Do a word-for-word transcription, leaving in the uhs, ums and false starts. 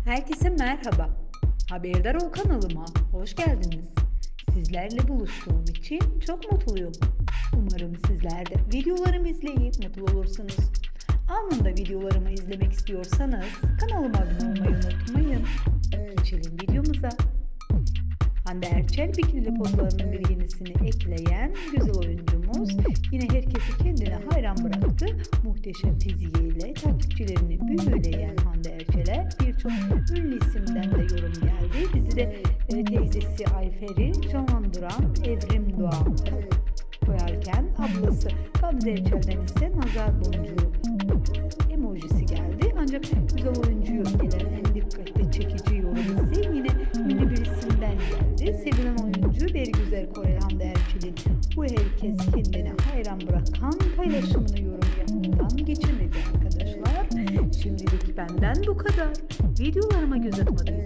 Herkese merhaba. Haberdar ol kanalıma hoş geldiniz. Sizlerle buluştuğum için çok mutluyum. Umarım sizler de videolarımı izleyip mutlu olursunuz. Anında videolarımı izlemek istiyorsanız kanalıma abone olmayı unutmayın. Geçelim videomuza. Hande Erçel bikinili pozlarının bir yenisini ekleyen güzel oyuncumuz yine herkesi kendine hayran bıraktı. Muhteşem fiziğiyle takipçilerini büyüleyen Hande Erçel'e birçok ünlü isimden de yorum geldi. Dizide e, teyzesi Ayfer'i canlandıran Evrim Doğan koyarken ablası Gamze Erçel'den ise nazar boncuğu emojisi geldi. Ancak güzel oyuncuyu gelen en dikkat çekici yorum ise yine ünlü bir isimden geldi. Sevilen oyuncu Bergüzar Korel Hande Erçel'in bu herkes kendine hayran bırakan paylaşımını yorum yapmadan geçemedi arkadaşlar. Şimdilik benden bu kadar. Videolarıma göz atmadıysanız